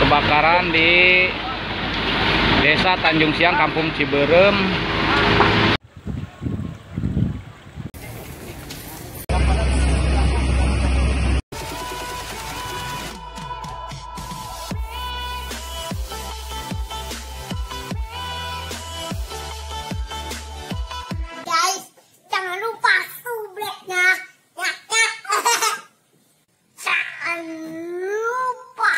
Kebakaran di Desa Tanjung Siang, Kampung Ciberem. Guys, jangan lupa subscribe-nya. Jangan lupa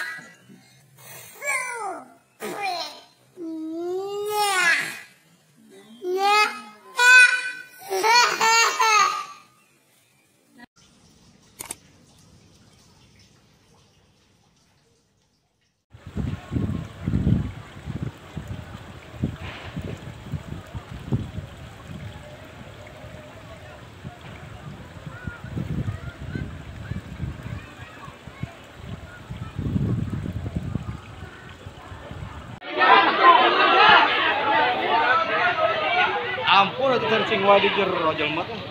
Ampun, itu kencing wae di jero jelema teh.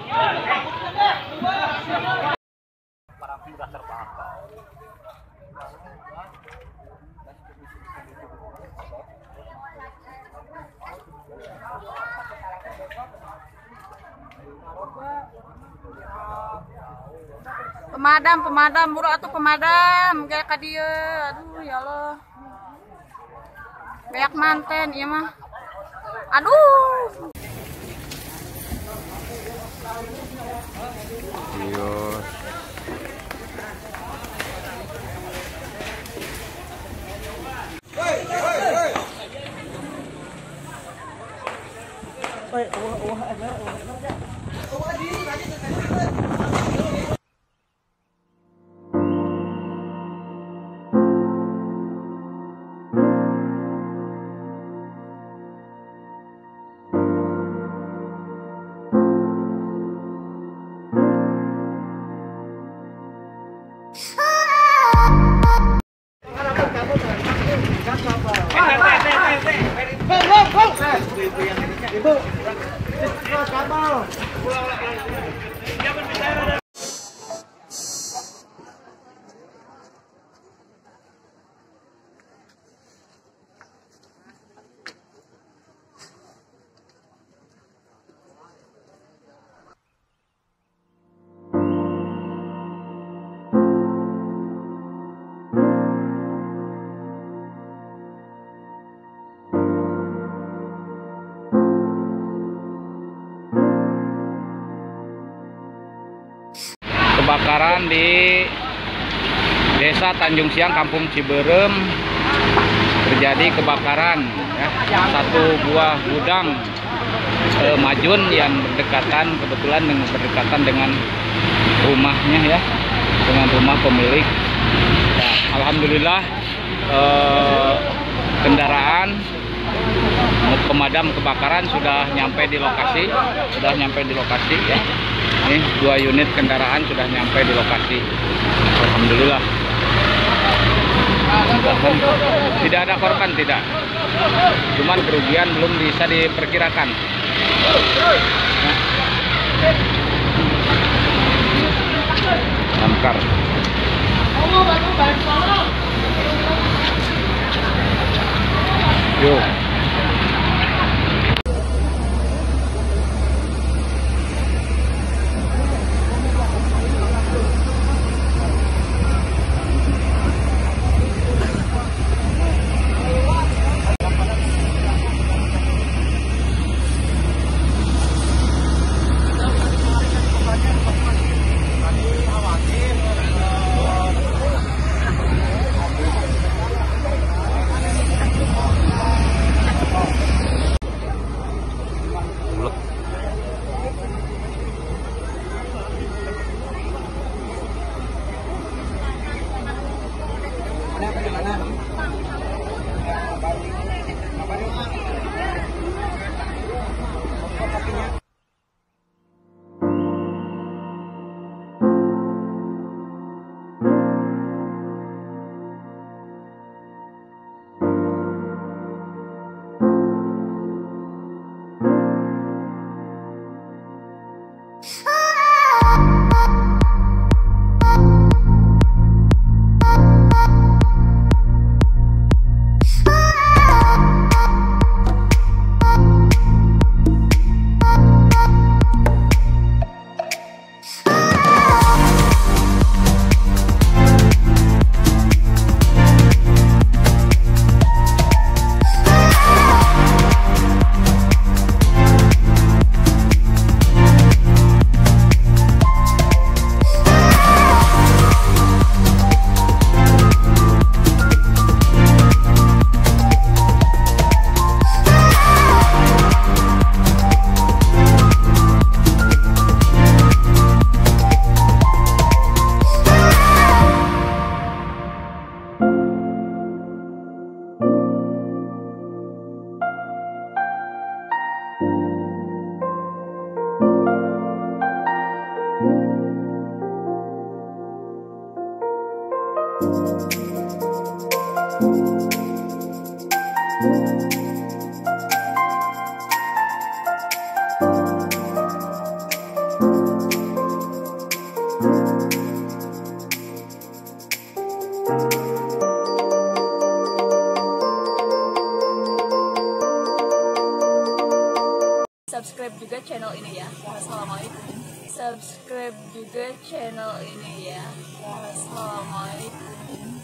Barang sudah terbakar. Pemadam buru atuh pemadam kayak ka dieu. Aduh ya Allah. Beak manten ieu mah. Aduh. Dios. Kebakaran di Desa Tanjung Siang, Kampung Ciberem. Terjadi kebakaran ya, satu buah gudang majun yang kebetulan berdekatan dengan rumahnya ya, dengan rumah pemilik. Ya, alhamdulillah kendaraan pemadam kebakaran sudah nyampe di lokasi, ya. Ini 2 unit kendaraan sudah nyampe di lokasi. Alhamdulillah. Tidak ada korban, tidak. Cuman kerugian belum bisa diperkirakan. Damkar. Yuk. Subscribe juga channel ini ya. Assalamualaikum. Subscribe juga channel ini ya. Assalamualaikum.